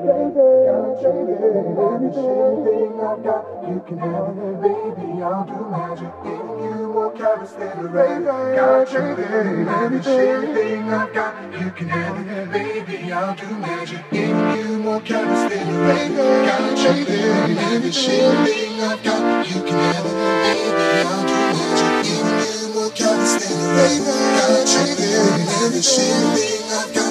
Anything I've got, you can have it, baby. I'll do magic. Giving you more carrots than a baby. Got you, baby. Anything I've got, you can have it, baby. I'll do magic. Giving you more carrots than a baby. Got you, baby. Anything I've got, you can have it, baby. I'll do magic. Giving you more carrots than a baby. Got you, baby. Anything I've got.